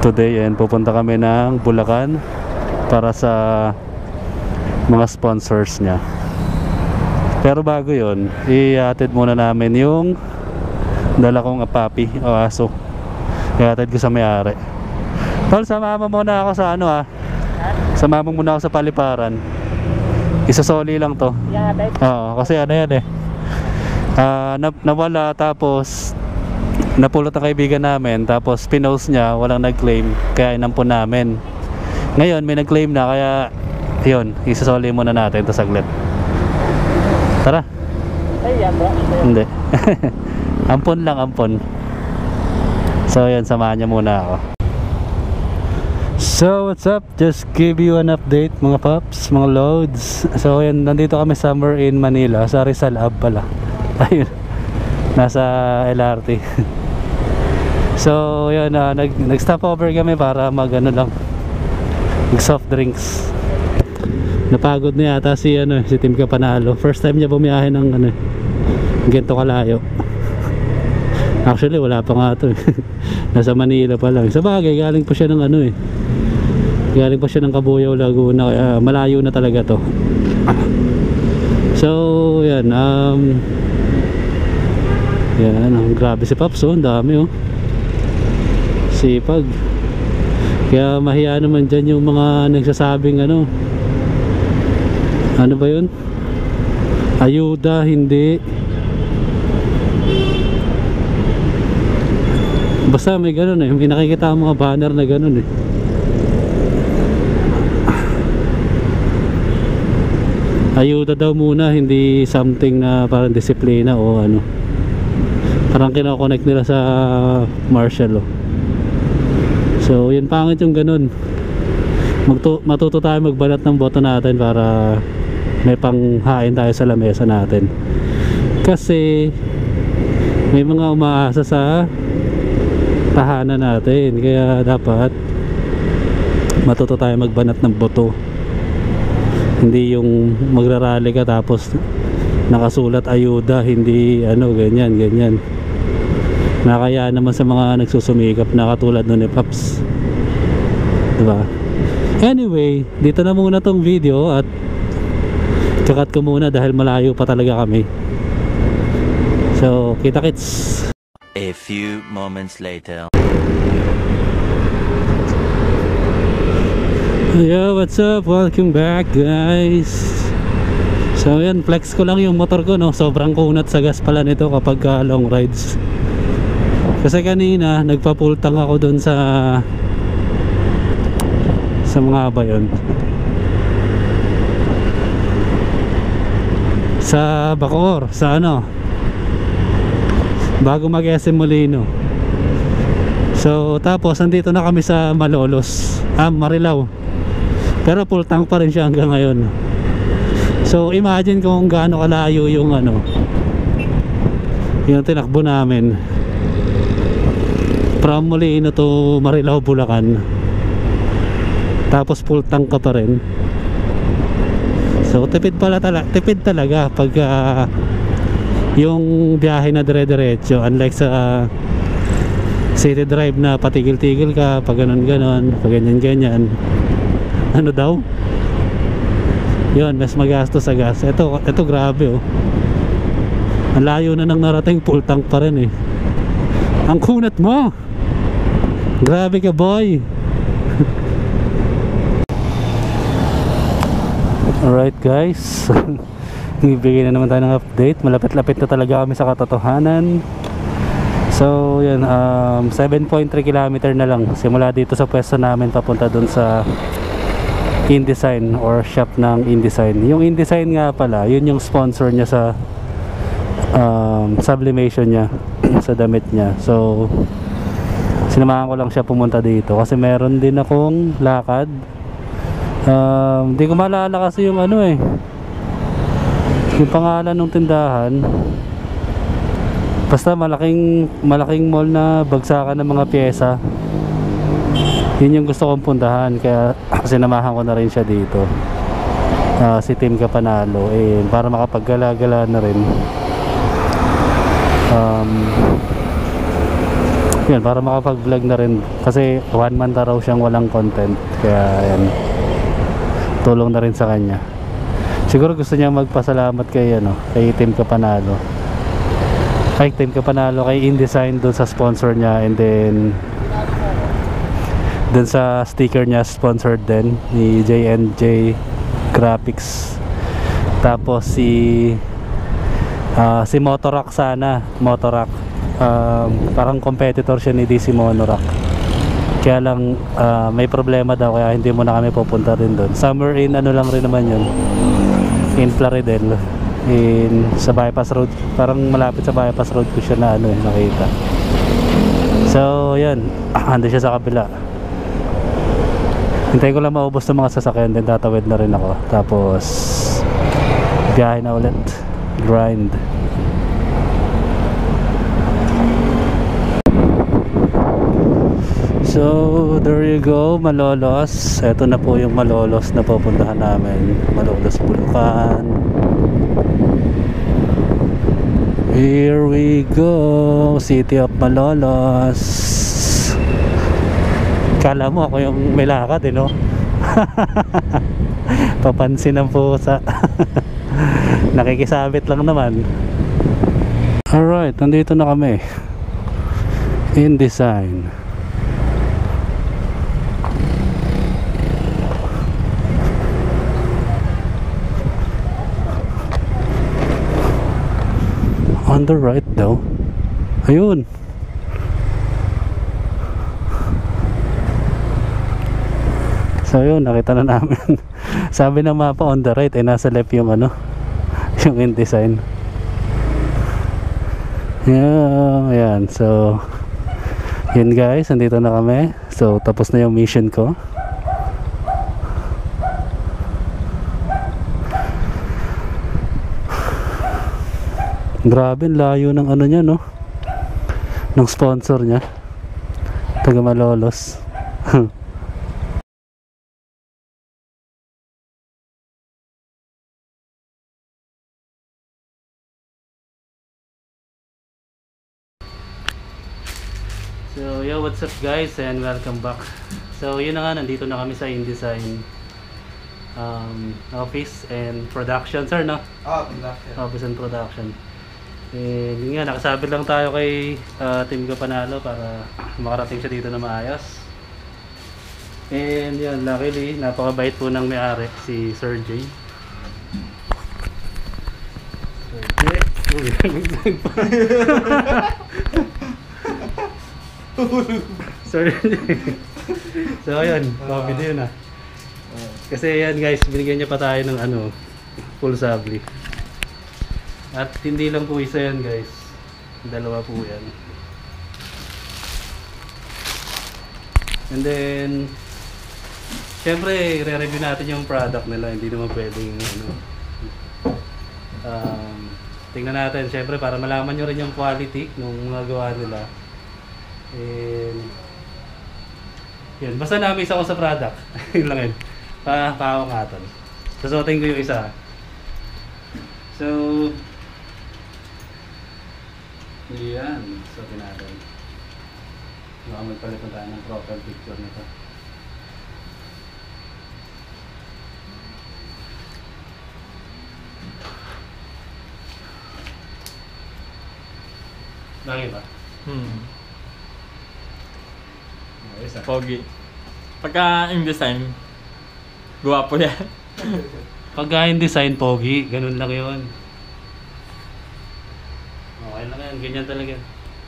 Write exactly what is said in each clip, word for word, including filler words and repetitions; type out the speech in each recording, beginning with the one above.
today, and pupunta kami ng Bulacan para sa mga sponsors niya. Pero bago yon, i-atid muna namin yung dala kong papi o aso. I-atid ko sa may-ari. Tol, samama muna ako sa ano ah. Samama muna ako sa paliparan. Isasoli lang to. Oo, kasi ano yan eh. Uh, na nawala, tapos napulot ang kaibigan namin, tapos pinost niya, walang nag-claim, kaya inampun namin. Ngayon may nag-claim na, kaya yun, isasoli muna natin ito saglit. Tara. Ay, yan ba? Hindi. Ampon lang, ampon. So yan, samahan niya muna ako. So what's up? Just give you an update mga paps, mga loads. So yan, nandito kami somewhere in Manila, sa Rizal Ab pala. Ayun, nasa L R T. So yun, uh, nag, nag stop over kami para mag ano lang, mag soft drinks. Napagod na yata si ano, si Tim Kapanalo. First time niya bumiyahe ng ano, ganito kalayo. Actually wala pa nga to. Nasa Manila pa lang. Sa bagay, galing pa siya ng ano eh. Galing pa siya ng Cabuyao, Laguna, kaya malayo na talaga to. So yan, um yan, grabe si Paps, oh, ang dami oh. Sipag. Kaya mahiya naman dyan yung mga nagsasabing ano, ano ba yun? Ayuda, hindi. Basta may ganun eh, may nakikita ang mga banner na ganun eh. Ayuda daw muna, hindi something na parang disiplina o ano. Parang kinokonect nila sa martial law. So yun, pangit yung ganun. Magtu matuto tayo magbalat ng boto natin para may panghain tayo sa lamesa natin. Kasi may mga umaasa sa tahanan natin, kaya dapat matuto tayo magbanat ng boto. Hindi yung magrarally ka tapos nakasulat ayuda, hindi ano, ganyan ganyan. Nakaya naman sa mga nagsusumikap na katulad nun ni Paps, diba? Anyway, dito na muna tong video at kakat ko muna dahil malayo pa talaga kami. So kita-kits. A few moments later. Yo, what's up? Welcome back guys. So yan, flex ko lang yung motor ko, no? Sobrang kunat sa gas pala nito kapag uh, long rides. Kasi kanina nagpa-full tank ako dun sa sa mga ba yun, sa Bacoor, sa ano, bago mag-S M Molino. So tapos andito na kami sa Malolos, ah, Marilao. Pero full tank pa rin siya hanggang ngayon. So imagine kung gaano kalayo yung ano, yung tinakbo namin from Molino to Marilao, Bulacan. Tapos full tank ka pa rin. So tipid pala talaga, tipid talaga pag uh, yung biyahe na dire-diretso, unlike sa uh, city drive na patigil-tigil ka, pag ganon-ganon, pag ganyan-ganyan. Ano daw? Yun, mas magastos sa gas. Ito, ito grabe oh. Ang layo na nang narating, full tank pa rin eh. Ang kunat mo! Grabe ka boy! Alright guys, ibigay na naman tayo ng update. Malapit-lapit na talaga kami sa katotohanan. So yan, um, seven point three kilometer na lang simula dito sa pwesto namin papunta dun sa InDesign or shop ng InDesign. Yung InDesign nga pala, yun yung sponsor niya sa um, sublimation niya sa damit niya. So sinamahan ko lang siya pumunta dito kasi meron din akong lakad. Hindi um, ko maalala kasi yung ano eh, yung pangalan ng tindahan. Basta malaking malaking mall na bagsakan ng mga pyesa. Yun yung gusto kong puntahan, kaya sinamahan ko na rin siya dito. uh, Si Tim Kapanalo eh, para makapaggala-gala na rin. um, Yan, para makapag-vlog na rin. Kasi one month na raw siyang walang content. Kaya yan, tulong na rin sa kanya. Siguro gusto niya magpasalamat kay, ano, kay Team Kapanalo. Kay Team Kapanalo, kay InDesign doon sa sponsor niya. And then doon sa sticker niya, sponsored din ni J and J Graphics. Tapos si uh, si Motorak sana. Motorak. Um, parang competitor siya ni D C Monorack. Kaya lang uh, may problema daw, kaya hindi mo na kami pupunta rin doon. Summer in ano lang rin naman yun, in Plaridel, in sa bypass road, parang malapit sa bypass road ko siya na ano eh, nakita. So yan, ah, ando siya sa kabila. Hintayin ko lang maubos ng mga sasakyan, then tatawid na rin ako. Tapos biyahe na ulit, grind. So, there you go, Malolos. Ito na po yung Malolos na pupuntahan namin. Malolos, Bulacan. Here we go, City of Malolos. Kala mo ako yung may lakad eh, no? Papansin ang pusa. Nakikisabit lang naman. Alright, nandito na kami. InDesign. On the right daw. Ayun. So yun, nakita na namin. Sabi ng mapa on the right, eh nasa left yung ano, yung InDesign. Yeah, ayan. So yun guys, nandito na kami. So tapos na yung mission ko. Grabe, layo ng ano niya, no? Ng sponsor niya. Taga Malolos. So, yo, what's up guys and welcome back. So, yun na nga, nandito na kami sa InDesign um, office and production, sir, no? Oh, production. Office and production. Eh, yun nga, nakasabit lang tayo kay uh, Team Kapanalo para makarating siya dito na maayos. And yun, luckily, napakabait po ng may-ari, si Sir J. Sir J. Uy, nagdag pa. Sir J. So yun, COVID yun ah. Kasi yan guys, binigyan niya pa tayo ng ano, full sabli. At hindi lang po isa yan guys, dalawa po yan. And then syempre re-review natin yung product nila, hindi naman pwedeng ano, um, tingnan natin syempre para malaman nyo rin yung quality nung mga gawa nila. And yun, basta na-amaze ako sa product. Yun lang yun, pa paawangatan. Susuotin ko yung isa. So yan, susuotin natin. Baka magpalitan tayo ng profile picture nito. Lagi ba? Hmm. Ayos ah. Pogi. Pagka InDesign, guwapo yan. Pagka InDesign, pogi, ganun lang yun. Okay lang yan, ganyan talaga.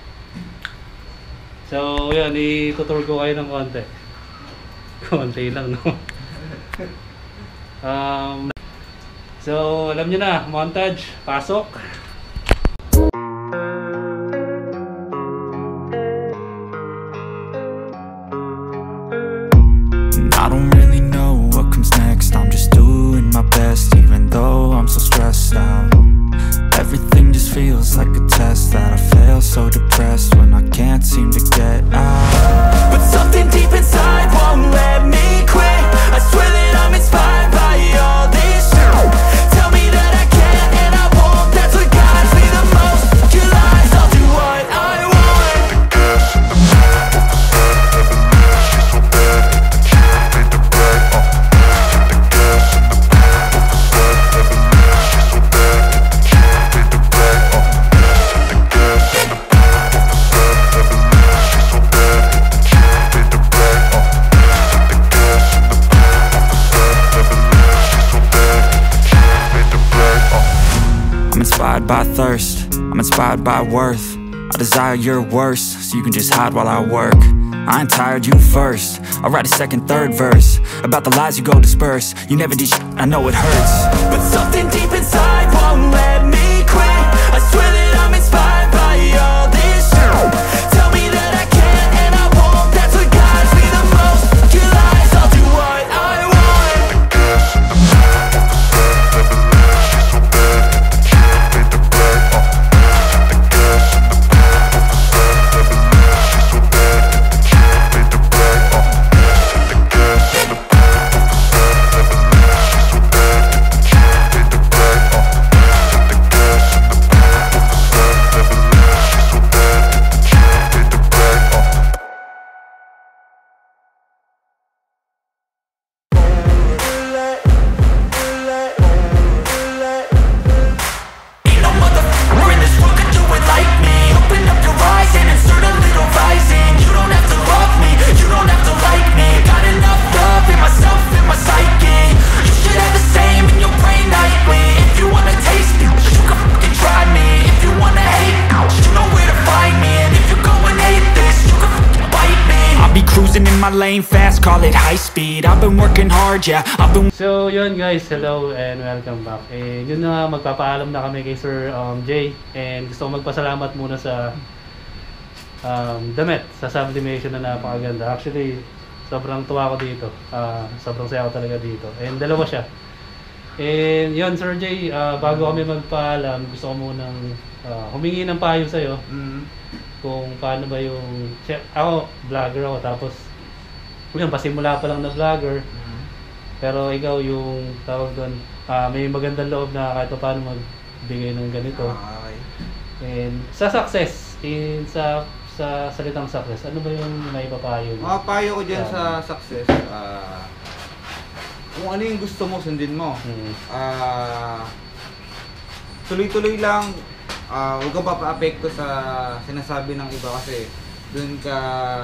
So yun, itutur ko kayo ng konti. Konti lang, no? um, so alam nyo na, montage, pasok. I don't really know what comes next. I'm just doing my best, even though I'm so stressed out. Everything just feels like a test that I fail, so depressed when I can't seem to get out. But something deep inside won't let me quit. I swear that I'm inspired by all this shit. Tell me that I can and I won't. That's what guides me the most. Your lies, I'll do what I want. inspired by worth. I desire your worst, so you can just hide while I work. I ain't tired, you first. I'll write a second, third verse about the lies you go disperse. You never did sh- I know it hurts, but something deep inside won't let me quit. I swear that I'm inspired by all this shit. Tell me that I can and I won't. That's what guides me the most. Your lies, I'll do what I want. Lane fast, call it high speed. I've been working hard, yeah. I've been. So yun guys, hello and welcome back. Eh yun na, magpapaalam na kami kay Sir um, Jay, and gusto ko magpasalamat muna sa um, damit sa sublimation na napakaganda. Actually, sobrang tuwa ko dito. Uh, sobrang saya ko talaga dito. And dalawa siya. And yun Sir Jay, uh, bago kami magpaalam, gusto ko munang uh, humingi ng payo sa'yo. Mm-hmm. Kung paano ba yung... Ako, vlogger ako, tapos yun, pasimula pa lang na vlogger. Mm-hmm. Pero ikaw yung tawag doon, uh, may magandang loob na kahit pa paano magbigay ng ganito. Ah, okay. And sa success, in sa sa salitang success, ano ba yung maipapayo mo? Mga payo ko dyan sa success, uh, kung ano yung gusto mo, sundin mo. Mm-hmm. uh, Tuloy-tuloy lang, uh, huwag kang papaapekto sa sinasabi ng iba kasi dun ka...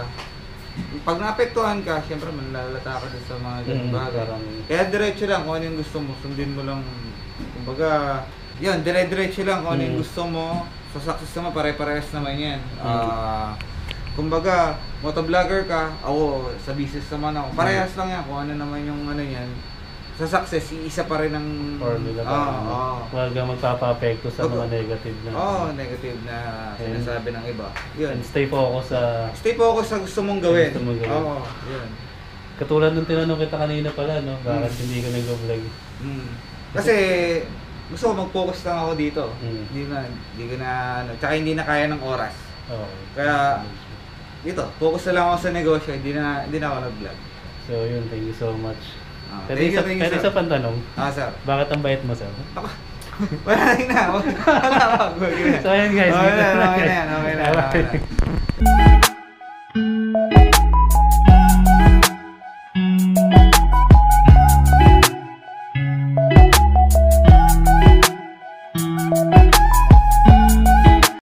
Pag naapektuhan ka, syempre manlalata ka sa mga ganung bagay. Mm, Kaya diretso lang kung ano yung gusto mo, sundin mo lang. Kumbaga, yun, dire-diretso lang kung ano yung gusto mo. Sa success naman, pare-parehas naman yan. Mm. Uh, kumbaga, motovlogger ka, ako sa business naman ako. Parehas lang yan kung ano naman yung ano yan. Sa success, iisa pa rin ang formula pa. Oo, oo. Huwag kang magpapa-apekto sa mga negative na. Oo, oh, negative na sinasabi ng iba. Yun. And stay focus sa Stay focus sa gusto mong gawin. Gusto mong gawin. Oo, yun. Katulad ng tinanong kita kanina pala, no? Bakit mm. hindi ka nag-vlog? Mm. Kasi gusto ko mag-focus lang ako dito. Mm. Hindi na, hindi ko na, ano, tsaka hindi na kaya ng oras. Oo. Kaya, dito, focus na lang ako sa negosyo, hindi na, hindi na ako nag-vlog. So yun, thank you so much. Ah, Pwede isa, you, pwede isa pantanong. Ah, sir. Bakit ang bait mo, sir? Ako, wala na, wala na. So ayun guys. Okay na, okay na, okay na.